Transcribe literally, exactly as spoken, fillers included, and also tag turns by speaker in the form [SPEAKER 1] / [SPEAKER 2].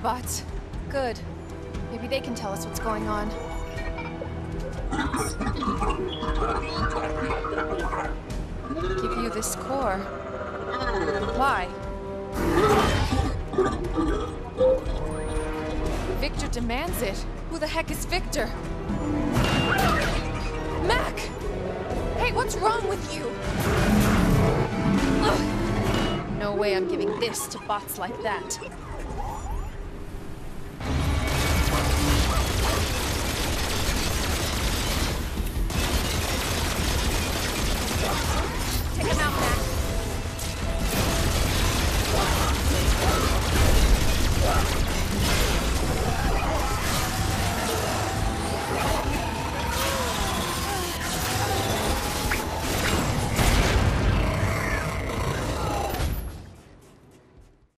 [SPEAKER 1] robots. Good. Maybe they can tell us what's going on. Give you this core. Why? Victor demands it. Who the heck is Victor? Mack! Hey, what's wrong with you? Ugh. No way I'm giving this to bots like that.